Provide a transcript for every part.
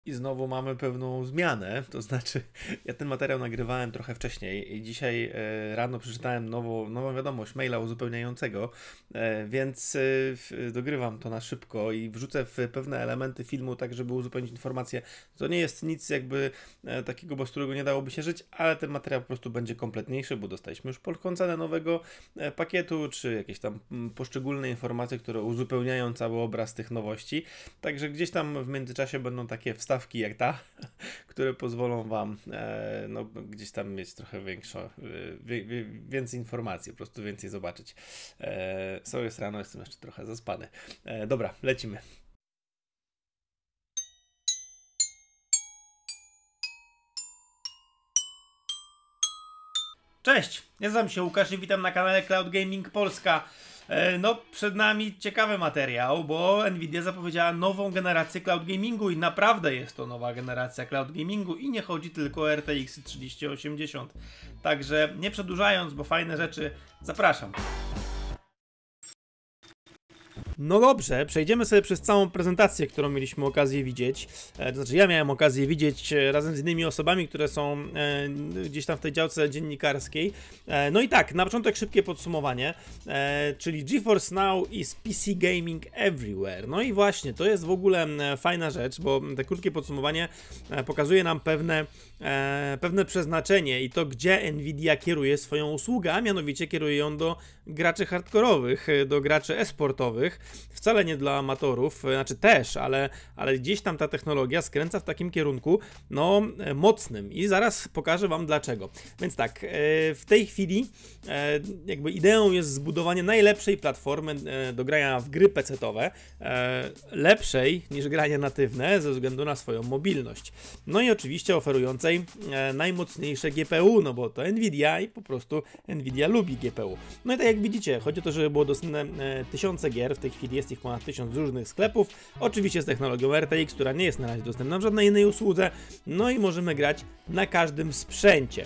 I znowu mamy pewną zmianę, to znaczy ja ten materiał nagrywałem trochę wcześniej i dzisiaj rano przeczytałem nową wiadomość, maila uzupełniającego, więc dogrywam to na szybko i wrzucę w pewne elementy filmu, tak żeby uzupełnić informacje. To nie jest nic jakby takiego, bez którego nie dałoby się żyć, ale ten materiał po prostu będzie kompletniejszy, bo dostaliśmy już polską cenę nowego pakietu, czy jakieś tam poszczególne informacje, które uzupełniają cały obraz tych nowości. Także gdzieś tam w międzyczasie będą takie wstawki jak ta, które pozwolą Wam no, gdzieś tam mieć trochę więcej informacji, po prostu więcej zobaczyć. Sorry, jest rano, jestem jeszcze trochę zaspany. Dobra, lecimy. Cześć, nazywam się Łukasz i witam na kanale Cloud Gaming Polska. No, przed nami ciekawy materiał, bo Nvidia zapowiedziała nową generację cloud gamingu i naprawdę jest to nowa generacja cloud gamingu i nie chodzi tylko o RTX 3080. Także nie przedłużając, bo fajne rzeczy, zapraszam. No dobrze, przejdziemy sobie przez całą prezentację, którą mieliśmy okazję widzieć. To znaczy ja miałem okazję widzieć razem z innymi osobami, które są gdzieś tam w tej działce dziennikarskiej. No i tak, na początek szybkie podsumowanie, czyli GeForce Now is PC Gaming Everywhere. No i właśnie, to jest w ogóle fajna rzecz, bo te krótkie podsumowanie pokazuje nam pewne przeznaczenie i to, gdzie Nvidia kieruje swoją usługę, a mianowicie kieruje ją do graczy hardkorowych, do graczy e-sportowych, wcale nie dla amatorów, znaczy też, ale gdzieś tam ta technologia skręca w takim kierunku, no, mocnym i zaraz pokażę Wam dlaczego. Więc tak, w tej chwili jakby ideą jest zbudowanie najlepszej platformy do grania w gry PC-towe, lepszej niż granie natywne ze względu na swoją mobilność. No i oczywiście oferującej najmocniejsze GPU, no bo to Nvidia i po prostu Nvidia lubi GPU. No i tak jak widzicie, chodzi o to, żeby było dostępne tysiące gier, w tej chwili jest ich ponad 1000 z różnych sklepów, oczywiście z technologią RTX, która nie jest na razie dostępna w żadnej innej usłudze, no i możemy grać na każdym sprzęcie.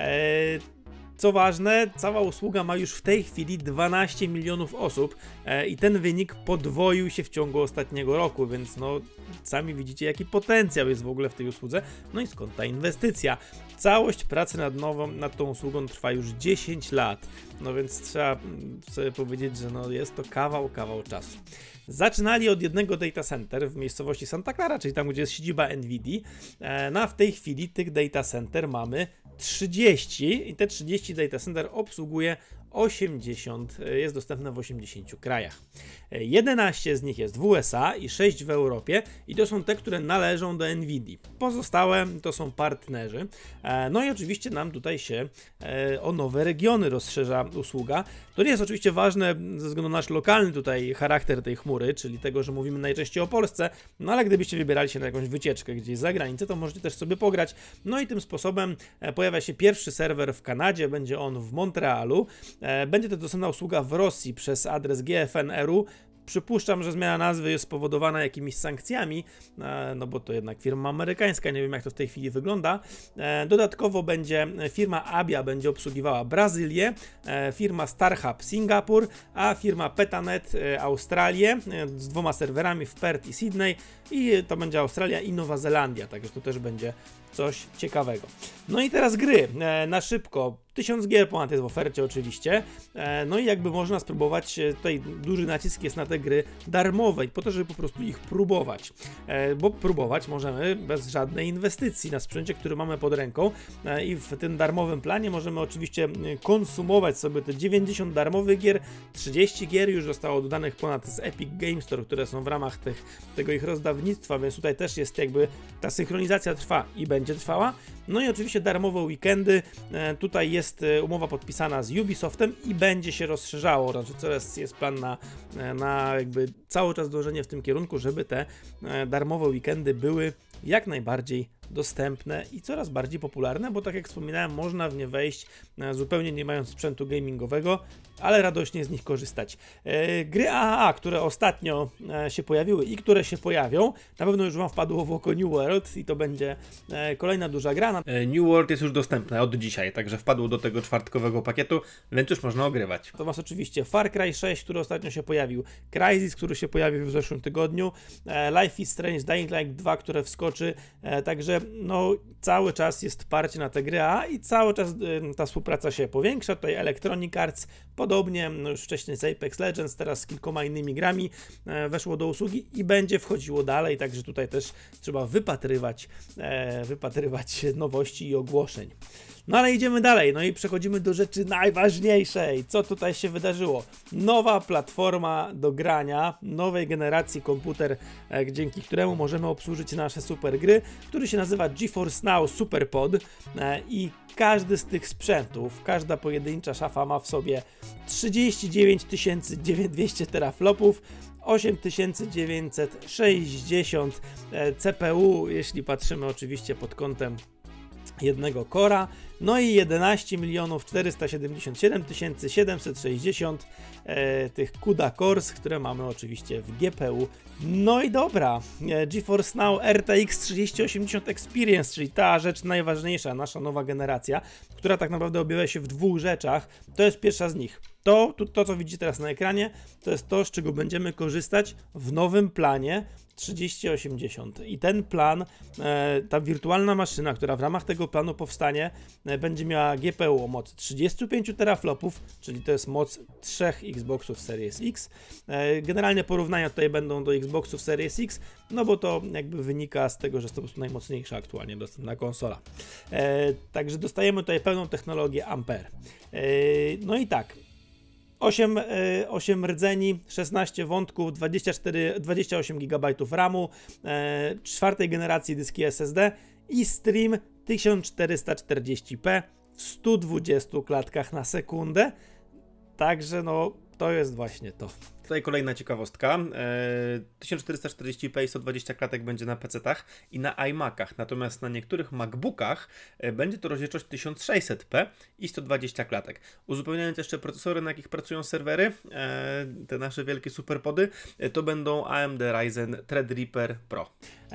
Co ważne, cała usługa ma już w tej chwili 12 milionów osób i ten wynik podwoił się w ciągu ostatniego roku, więc no sami widzicie, jaki potencjał jest w ogóle w tej usłudze, no i skąd ta inwestycja. Całość pracy nad tą usługą trwa już 10 lat, no więc trzeba sobie powiedzieć, że no jest to kawał czasu. Zaczynali od jednego data center w miejscowości Santa Clara, czyli tam, gdzie jest siedziba Nvidii, no a w tej chwili tych data center mamy 30 i te 30 data center obsługuje 80, jest dostępne w 80 krajach. 11 z nich jest w USA i 6 w Europie i to są te, które należą do Nvidii. Pozostałe to są partnerzy. No i oczywiście nam tutaj się o nowe regiony rozszerza usługa. To nie jest oczywiście ważne ze względu na nasz lokalny tutaj charakter tej chmury, czyli tego, że mówimy najczęściej o Polsce, no ale gdybyście wybierali się na jakąś wycieczkę gdzieś za granicę, to możecie też sobie pograć. No i tym sposobem pojawia się pierwszy serwer w Kanadzie, będzie on w Montrealu. Będzie to dostępna usługa w Rosji przez adres GFN.ru. Przypuszczam, że zmiana nazwy jest spowodowana jakimiś sankcjami, no bo to jednak firma amerykańska, nie wiem jak to w tej chwili wygląda. Dodatkowo będzie firma Abia będzie obsługiwała Brazylię, firma StarHub Singapur, a firma Petanet Australię z 2 serwerami w Perth i Sydney i to będzie Australia i Nowa Zelandia, także to też będzie coś ciekawego. No i teraz gry, na szybko. 1000 gier ponad jest w ofercie oczywiście, no i jakby można spróbować, tutaj duży nacisk jest na te gry darmowe, po to, żeby po prostu ich próbować, bo próbować możemy bez żadnej inwestycji na sprzęcie, który mamy pod ręką i w tym darmowym planie możemy oczywiście konsumować sobie te 90 darmowych gier, 30 gier już zostało dodanych ponad z Epic Games Store, które są w ramach tego ich rozdawnictwa, więc tutaj też jest jakby ta synchronizacja trwa i będzie trwała. No i oczywiście darmowe weekendy, tutaj jest umowa podpisana z Ubisoftem i będzie się rozszerzało, znaczy coraz jest plan na jakby cały czas dążenie w tym kierunku, żeby te darmowe weekendy były jak najbardziej dostępne i coraz bardziej popularne, bo tak jak wspominałem, można w nie wejść zupełnie nie mając sprzętu gamingowego, ale radośnie z nich korzystać. Gry AAA, które ostatnio się pojawiły i które się pojawią, na pewno już wam wpadło w oko New World i to będzie kolejna duża gra. New World jest już dostępne od dzisiaj, także wpadło do tego czwartkowego pakietu, więc już można ogrywać. To was oczywiście Far Cry 6, który ostatnio się pojawił, Crysis, który się pojawił w zeszłym tygodniu, Life is Strange, Dying Light 2, które wskoczy, także no cały czas jest parcie na te gry AAA i cały czas ta współpraca się powiększa. Tutaj Electronic Arts podobnie, no już wcześniej z Apex Legends, teraz z kilkoma innymi grami weszło do usługi i będzie wchodziło dalej, także tutaj też trzeba wypatrywać nowości i ogłoszeń. No ale idziemy dalej, no i przechodzimy do rzeczy najważniejszej. Co tutaj się wydarzyło? Nowa platforma do grania, nowej generacji komputer, dzięki któremu możemy obsłużyć nasze super gry, który się nazywa GeForce Now SuperPod i każdy z tych sprzętów, każda pojedyncza szafa ma w sobie 39 200 teraflopów, 8960 CPU, jeśli patrzymy oczywiście pod kątem jednego cora, no i 11 477 760 tych CUDA cores, które mamy oczywiście w GPU. No i dobra, GeForce Now RTX 3080 Experience, czyli ta rzecz najważniejsza, nasza nowa generacja, która tak naprawdę objawia się w dwóch rzeczach. To jest pierwsza z nich. To, co widzicie teraz na ekranie, to jest to, z czego będziemy korzystać w nowym planie 3080 i ten plan, ta wirtualna maszyna, która w ramach tego planu powstanie, będzie miała GPU o mocy 35 teraflopów, czyli to jest moc 3 Xboxów Series X. Generalnie porównania tutaj będą do Xboxów Series X, no bo to jakby wynika z tego, że jest to po prostu najmocniejsza aktualnie dostępna konsola. Także dostajemy tutaj pełną technologię Ampere. No i tak, 8 rdzeni, 16 wątków, 28 GB RAMu, czwartej generacji dyski SSD i stream 1440p w 120 klatkach na sekundę. Także no, to jest właśnie to. Tutaj kolejna ciekawostka. 1440p i 120 klatek będzie na PC-tach i na iMacach, natomiast na niektórych MacBookach będzie to rozdzielczość 1600p i 120 klatek. Uzupełniając jeszcze procesory, na jakich pracują serwery, te nasze wielkie superpody, to będą AMD Ryzen Threadripper Pro.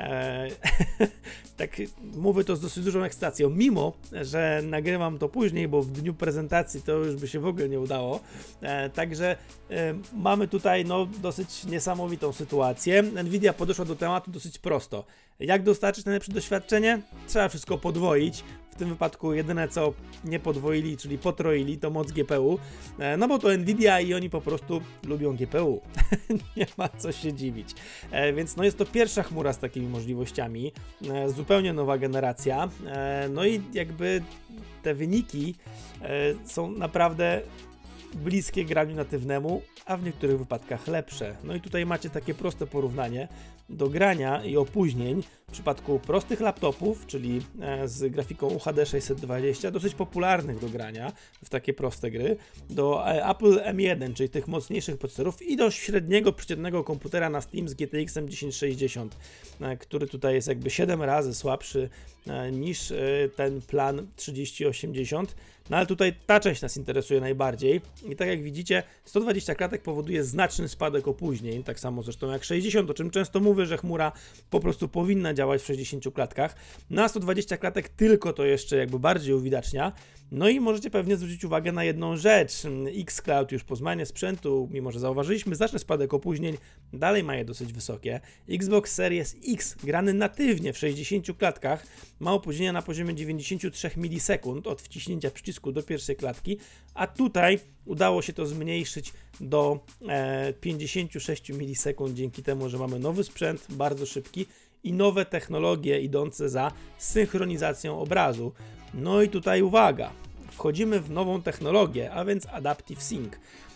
Tak mówię to z dosyć dużą ekscytacją, mimo że nagrywam to później, bo w dniu prezentacji to już by się w ogóle nie udało. Także mamy tutaj no, dosyć niesamowitą sytuację. Nvidia podeszła do tematu dosyć prosto. Jak dostarczyć najlepsze doświadczenie? Trzeba wszystko podwoić. W tym wypadku jedyne co nie podwoili, czyli potroili, to moc GPU. No bo to Nvidia i oni po prostu lubią GPU. Nie ma co się dziwić. Więc no jest to pierwsza chmura z takimi możliwościami. Zupełnie nowa generacja. No i jakby te wyniki są naprawdę bliskie graniu natywnemu, a w niektórych wypadkach lepsze. No i tutaj macie takie proste porównanie do grania i opóźnień w przypadku prostych laptopów, czyli z grafiką UHD 620, dosyć popularnych do grania w takie proste gry, do Apple M1, czyli tych mocniejszych procesorów i do średniego, przeciętnego komputera na Steam z GTX 1060, który tutaj jest jakby 7 razy słabszy niż ten plan 3080. No ale tutaj ta część nas interesuje najbardziej i tak jak widzicie, 120 klatek powoduje znaczny spadek opóźnień, tak samo zresztą jak 60, o czym często mówię, że chmura po prostu powinna działać w 60 klatkach. Na 120 klatek tylko to jeszcze jakby bardziej uwidacznia. No i możecie pewnie zwrócić uwagę na jedną rzecz. Xcloud już po zmianie sprzętu, mimo że zauważyliśmy znaczny spadek opóźnień, dalej ma je dosyć wysokie. Xbox Series X grany natywnie w 60 klatkach ma opóźnienia na poziomie 93 milisekund od wciśnięcia przycisku do pierwszej klatki, a tutaj udało się to zmniejszyć do 56 milisekund dzięki temu, że mamy nowy sprzęt, bardzo szybki i nowe technologie idące za synchronizacją obrazu. No i tutaj uwaga, wchodzimy w nową technologię, a więc Adaptive Sync.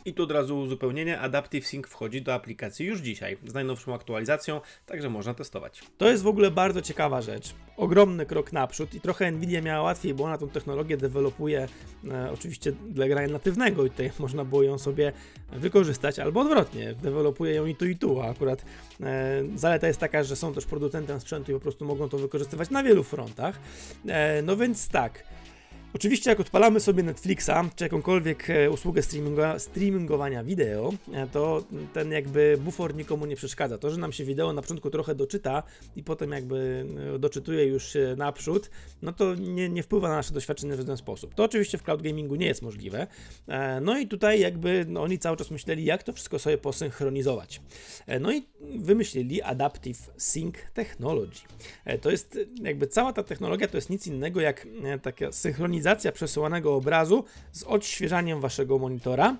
I tu od razu uzupełnienie, Adaptive Sync wchodzi do aplikacji już dzisiaj, z najnowszą aktualizacją, także można testować. To jest w ogóle bardzo ciekawa rzecz. Ogromny krok naprzód i trochę Nvidia miała łatwiej, bo ona tą technologię dewelopuje oczywiście dla grania natywnego i tutaj można było ją sobie wykorzystać, albo odwrotnie, dewelopuje ją i tu, a akurat zaleta jest taka, że są też producentem sprzętu i po prostu mogą to wykorzystywać na wielu frontach. No więc tak. Oczywiście jak odpalamy sobie Netflixa, czy jakąkolwiek usługę streamingowania wideo, to ten jakby bufor nikomu nie przeszkadza. To, że nam się wideo na początku trochę doczyta i potem jakby doczytuje już naprzód, no to nie wpływa na nasze doświadczenie w żaden sposób. To oczywiście w cloud gamingu nie jest możliwe. No i tutaj jakby oni cały czas myśleli, jak to wszystko sobie posynchronizować. No i wymyślili Adaptive Sync Technology. To jest jakby cała ta technologia to jest nic innego jak taka synchronizacja przesyłanego obrazu z odświeżaniem waszego monitora,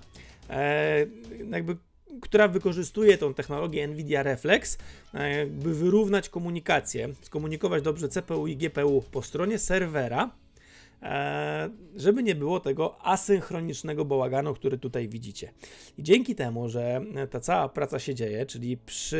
która wykorzystuje tą technologię NVIDIA Reflex, by wyrównać komunikację, skomunikować dobrze CPU i GPU po stronie serwera, żeby nie było tego asynchronicznego bałaganu, który tutaj widzicie. I dzięki temu, że ta cała praca się dzieje, czyli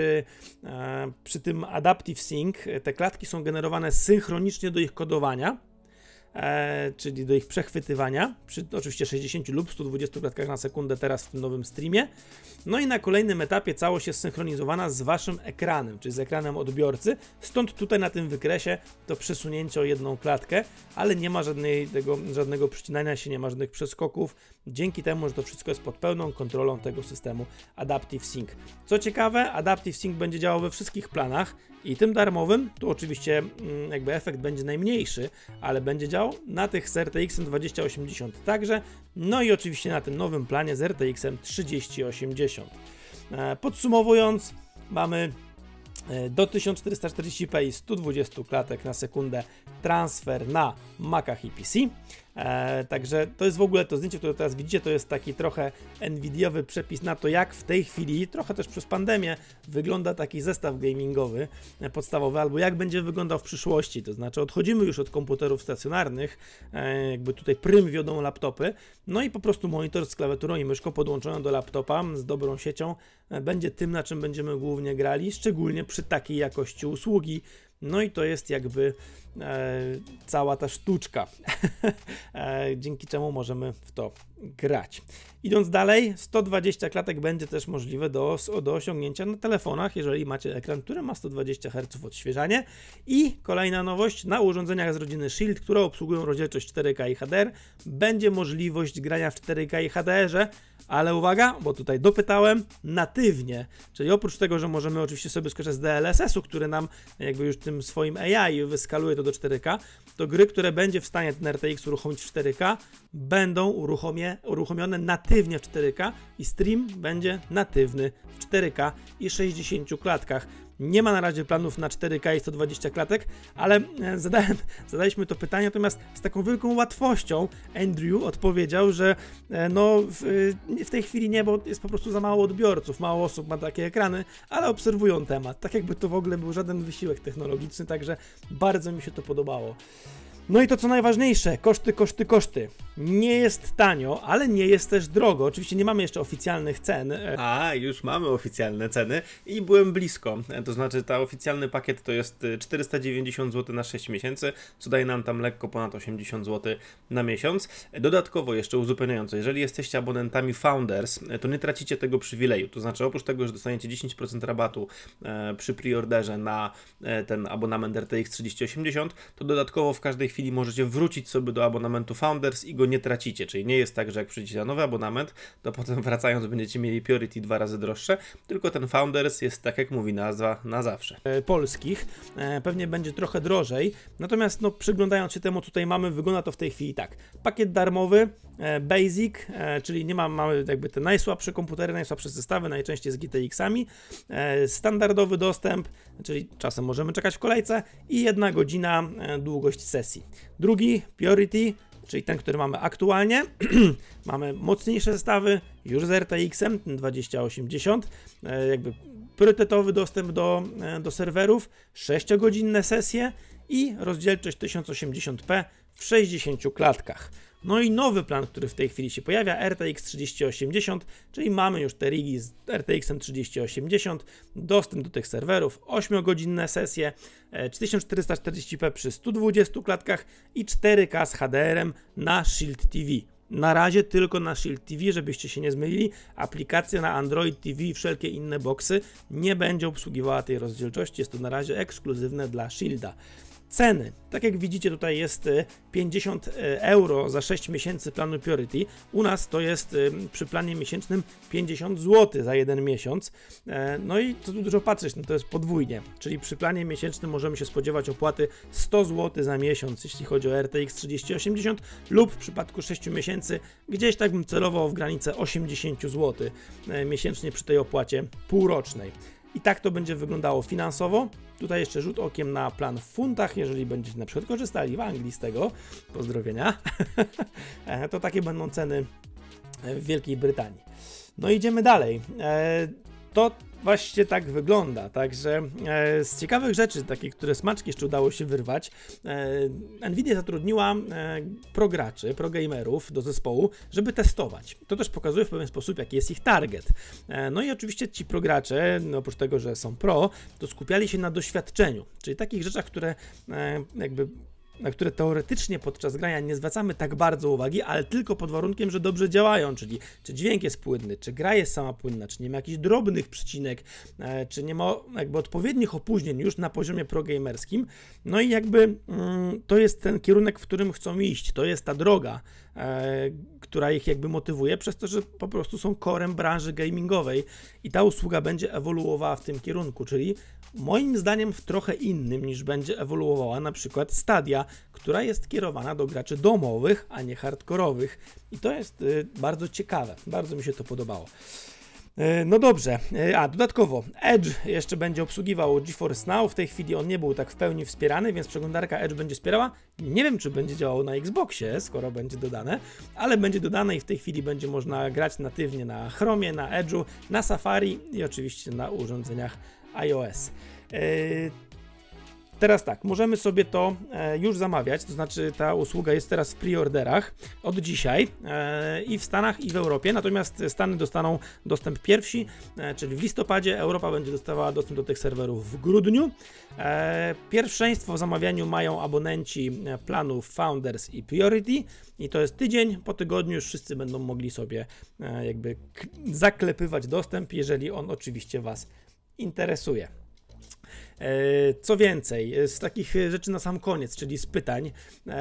przy tym Adaptive Sync te klatki są generowane synchronicznie do ich kodowania, czyli do ich przechwytywania, przy oczywiście 60 lub 120 klatkach na sekundę teraz w tym nowym streamie. No i na kolejnym etapie całość jest synchronizowana z waszym ekranem, czyli z ekranem odbiorcy, stąd tutaj na tym wykresie to przesunięcie o jedną klatkę, ale nie ma żadnego przycinania się, nie ma żadnych przeskoków, dzięki temu, że to wszystko jest pod pełną kontrolą tego systemu Adaptive Sync. Co ciekawe, Adaptive Sync będzie działał we wszystkich planach i tym darmowym, tu oczywiście jakby efekt będzie najmniejszy, ale będzie działał na tych z RTX 2080 także, no i oczywiście na tym nowym planie z RTX 3080. Podsumowując, mamy do 1440p i 120 klatek na sekundę transfer na Macach i PC. Także to jest w ogóle to zdjęcie, które teraz widzicie, to jest taki trochę Nvidiowy przepis na to, jak w tej chwili, trochę też przez pandemię, wygląda taki zestaw gamingowy podstawowy, albo jak będzie wyglądał w przyszłości. To znaczy odchodzimy już od komputerów stacjonarnych, jakby tutaj prym wiodą laptopy, no i po prostu monitor z klawiaturą i myszką podłączony do laptopa z dobrą siecią będzie tym, na czym będziemy głównie grali, szczególnie przy takiej jakości usługi. No i to jest jakby cała ta sztuczka, dzięki czemu możemy w to grać. Idąc dalej, 120 klatek będzie też możliwe do osiągnięcia na telefonach, jeżeli macie ekran, który ma 120 Hz odświeżanie. I kolejna nowość, na urządzeniach z rodziny Shield, które obsługują rozdzielczość 4K i HDR, będzie możliwość grania w 4K i HDR-ze, ale uwaga, bo tutaj dopytałem, natywnie, czyli oprócz tego, że możemy oczywiście sobie skorzystać z DLSS-u, który nam jakby już tym swoim AI wyskaluje to do 4K, to gry, które będzie w stanie ten RTX uruchomić w 4K, będą uruchomione natywnie w 4K i stream będzie natywny w 4K i 60 klatkach. Nie ma na razie planów na 4K i 120 klatek, ale zadaliśmy to pytanie, natomiast z taką wielką łatwością Andrew odpowiedział, że no w tej chwili nie, bo jest po prostu za mało odbiorców, mało osób ma takie ekrany, ale obserwują temat, tak jakby to w ogóle był żaden wysiłek technologiczny, także bardzo mi się to podobało. No i to co najważniejsze, koszty. Nie jest tanio, ale nie jest też drogo. Oczywiście nie mamy jeszcze oficjalnych cen. A, już mamy oficjalne ceny i byłem blisko. To znaczy, ta oficjalny pakiet to jest 490 zł na 6 miesięcy, co daje nam tam lekko ponad 80 zł na miesiąc. Dodatkowo jeszcze uzupełniająco, jeżeli jesteście abonentami Founders, to nie tracicie tego przywileju. To znaczy, oprócz tego, że dostaniecie 10% rabatu przy preorderze na ten abonament RTX 3080, to dodatkowo w każdej chwili możecie wrócić sobie do abonamentu Founders i go nie tracicie, czyli nie jest tak, że jak przyjdziecie na nowy abonament, to potem wracając będziecie mieli Purity 2 razy droższe, tylko ten Founders jest, tak jak mówi nazwa, na zawsze. Polskich, pewnie będzie trochę drożej, natomiast no, przyglądając się temu, tutaj wygląda to w tej chwili tak. Pakiet darmowy, Basic, czyli mamy jakby te najsłabsze komputery, najsłabsze zestawy, najczęściej z GTX-ami, standardowy dostęp, czyli czasem możemy czekać w kolejce i 1 godzina długość sesji. Drugi, Purity, czyli ten, który mamy aktualnie. Mamy mocniejsze zestawy, już z RTX-em, ten 2080, jakby priorytetowy dostęp do serwerów, 6-godzinne sesje i rozdzielczość 1080p w 60 klatkach. No i nowy plan, który w tej chwili się pojawia, RTX 3080, czyli mamy już te rigi z RTX-em 3080, dostęp do tych serwerów, 8-godzinne sesje, 1440p przy 120 klatkach i 4K z HDR-em na Shield TV. Na razie tylko na Shield TV, żebyście się nie zmylili, aplikacja na Android TV i wszelkie inne boxy nie będzie obsługiwała tej rozdzielczości, jest to na razie ekskluzywne dla Shielda. Ceny, tak jak widzicie tutaj jest 50 euro za 6 miesięcy planu Purity, u nas to jest przy planie miesięcznym 50 zł za 1 miesiąc, no i co tu dużo patrzeć, no to jest podwójnie, czyli przy planie miesięcznym możemy się spodziewać opłaty 100 zł za miesiąc, jeśli chodzi o RTX 3080 lub w przypadku 6 miesięcy gdzieś tak bym celował w granicę 80 zł miesięcznie przy tej opłacie półrocznej. I tak to będzie wyglądało finansowo. Tutaj jeszcze rzut okiem na plan w funtach, jeżeli będziecie na przykład korzystali w Anglii z tego, pozdrowienia, to takie będą ceny w Wielkiej Brytanii. No idziemy dalej. To właśnie tak wygląda, także z ciekawych rzeczy, takie, które smaczki jeszcze udało się wyrwać, Nvidia zatrudniła prograczy, progamerów do zespołu, żeby testować. To też pokazuje w pewien sposób, jaki jest ich target. No i oczywiście ci progracze, no oprócz tego, że są pro, to skupiali się na doświadczeniu, czyli takich rzeczach, które na które teoretycznie podczas grania nie zwracamy tak bardzo uwagi, ale tylko pod warunkiem, że dobrze działają, czyli czy dźwięk jest płynny, czy gra jest sama płynna, czy nie ma jakichś drobnych przycinek, czy nie ma odpowiednich opóźnień już na poziomie progamerskim. No i to jest ten kierunek, w którym chcą iść, to jest ta droga, która ich motywuje, przez to, że po prostu są corem branży gamingowej i ta usługa będzie ewoluowała w tym kierunku, czyli moim zdaniem w trochę innym niż będzie ewoluowała na przykład Stadia, która jest kierowana do graczy domowych, a nie hardkorowych i to jest bardzo ciekawe, bardzo mi się to podobało. No dobrze, dodatkowo Edge jeszcze będzie obsługiwał GeForce Now, w tej chwili on nie był tak w pełni wspierany, więc przeglądarka Edge będzie wspierała. Nie wiem, czy będzie działało na Xboxie, skoro będzie dodane, ale będzie dodane i w tej chwili będzie można grać natywnie na Chromie, na Edge'u, na Safari i oczywiście na urządzeniach iOS. Teraz tak, możemy sobie to już zamawiać, to znaczy ta usługa jest teraz w preorderach od dzisiaj i w Stanach i w Europie, natomiast Stany dostaną dostęp pierwsi, czyli w listopadzie, Europa będzie dostawała dostęp do tych serwerów w grudniu. Pierwszeństwo w zamawianiu mają abonenci planów Founders i Priority i to jest tydzień, po tygodniu już wszyscy będą mogli sobie zaklepywać dostęp, jeżeli on oczywiście Was interesuje. Co więcej, z takich rzeczy na sam koniec, czyli z pytań,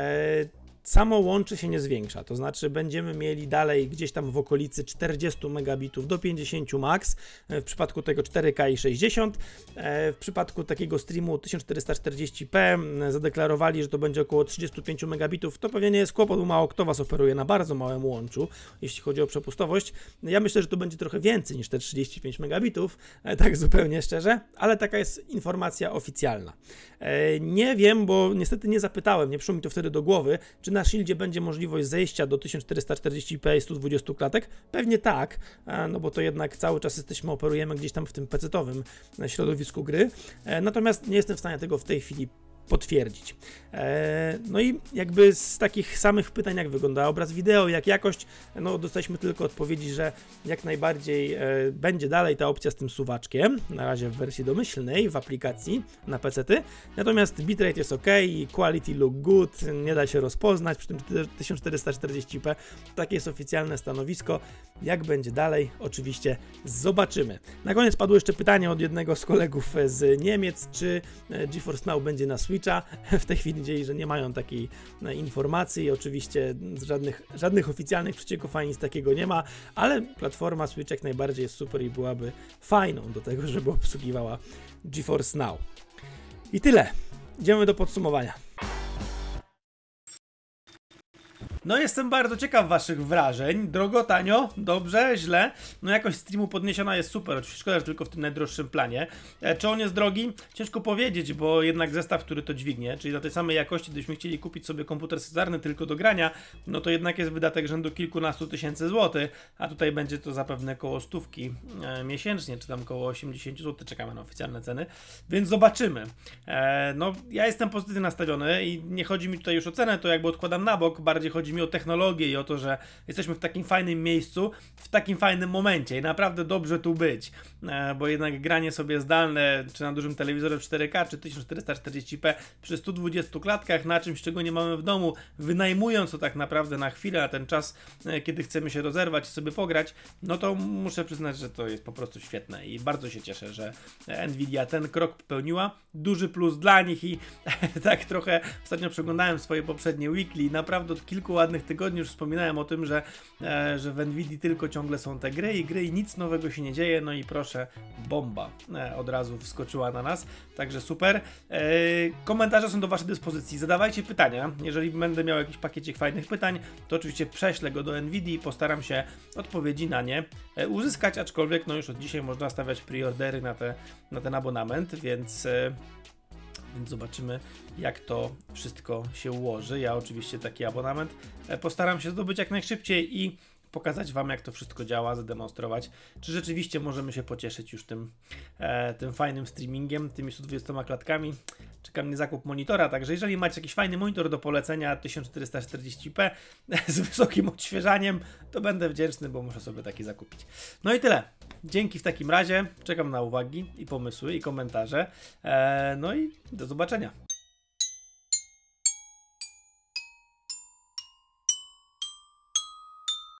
samo łącze się nie zwiększa, to znaczy będziemy mieli dalej gdzieś tam w okolicy 40 megabitów do 50 max, w przypadku tego 4K i 60, w przypadku takiego streamu 1440p zadeklarowali, że to będzie około 35 megabitów, to pewnie nie jest kłopot, bo mało kto Was operuje na bardzo małym łączu, jeśli chodzi o przepustowość. Ja myślę, że to będzie trochę więcej niż te 35 megabitów, tak zupełnie szczerze, ale taka jest informacja oficjalna. Nie wiem, bo niestety nie zapytałem, nie przyszło mi to wtedy do głowy, czy na Shieldzie będzie możliwość zejścia do 1440p i 120 klatek? Pewnie tak, no bo to jednak cały czas operujemy gdzieś tam w tym pecetowym środowisku gry, natomiast nie jestem w stanie tego w tej chwili potwierdzić. No i z takich samych pytań, jak wygląda obraz wideo, jak jakość, no dostaliśmy tylko odpowiedzi, że jak najbardziej będzie dalej ta opcja z tym suwaczkiem, na razie w wersji domyślnej w aplikacji na PC-ty, natomiast bitrate jest ok, quality look good, nie da się rozpoznać przy tym 1440p, takie jest oficjalne stanowisko. Jak będzie dalej, oczywiście zobaczymy. Na koniec padło jeszcze pytanie od jednego z kolegów z Niemiec, czy GeForce Now będzie na Switcha. W tej chwili dzieje, że nie mają takiej informacji i oczywiście żadnych oficjalnych przecieków ani nic takiego nie ma, ale platforma Switch jak najbardziej jest super i byłaby fajną do tego, żeby obsługiwała GeForce Now. I tyle. Idziemy do podsumowania. No jestem bardzo ciekaw waszych wrażeń. Drogo, tanio, dobrze, źle. No jakość streamu podniesiona jest super, oczywiście szkoda, że tylko w tym najdroższym planie. Czy on jest drogi? Ciężko powiedzieć, bo jednak zestaw, który to dźwignie, czyli do tej samej jakości, gdybyśmy chcieli kupić sobie komputer cezarny tylko do grania, no to jednak jest wydatek rzędu kilkunastu tysięcy złotych, a tutaj będzie to zapewne koło 100 miesięcznie, czy tam koło 80 zł, czekamy na oficjalne ceny, więc zobaczymy. No ja jestem pozytywnie nastawiony i nie chodzi mi tutaj już o cenę, to jakby odkładam na bok, bardziej chodzi mi o technologię i o to, że jesteśmy w takim fajnym miejscu, w takim fajnym momencie i naprawdę dobrze tu być, bo jednak granie sobie zdalne, czy na dużym telewizorze 4K, czy 1440p przy 120 klatkach na czymś, czego nie mamy w domu, wynajmując to tak naprawdę na chwilę, a ten czas, kiedy chcemy się rozerwać i sobie pograć, no to muszę przyznać, że to jest po prostu świetne i bardzo się cieszę, że Nvidia ten krok popełniła. Duży plus dla nich i tak trochę ostatnio przeglądałem swoje poprzednie weekly i naprawdę od kilku ładnych tygodni już wspominałem o tym, że w Nvidii tylko ciągle są te gry i nic nowego się nie dzieje, no i proszę, bomba od razu wskoczyła na nas, także super. Komentarze są do waszej dyspozycji, zadawajcie pytania, jeżeli będę miał jakiś pakiecik fajnych pytań, to oczywiście prześlę go do Nvidii i postaram się odpowiedzi na nie uzyskać, aczkolwiek no już od dzisiaj można stawiać preordery na ten abonament, więc zobaczymy, jak to wszystko się ułoży. Ja oczywiście taki abonament postaram się zdobyć jak najszybciej i pokazać wam, jak to wszystko działa, zademonstrować, czy rzeczywiście możemy się pocieszyć już tym fajnym streamingiem, tymi 120 klatkami. Czeka mnie zakup monitora, także jeżeli macie jakiś fajny monitor do polecenia 1440p z wysokim odświeżaniem, to będę wdzięczny, bo muszę sobie taki zakupić. No i tyle. Dzięki w takim razie. Czekam na uwagi i pomysły i komentarze. No i do zobaczenia.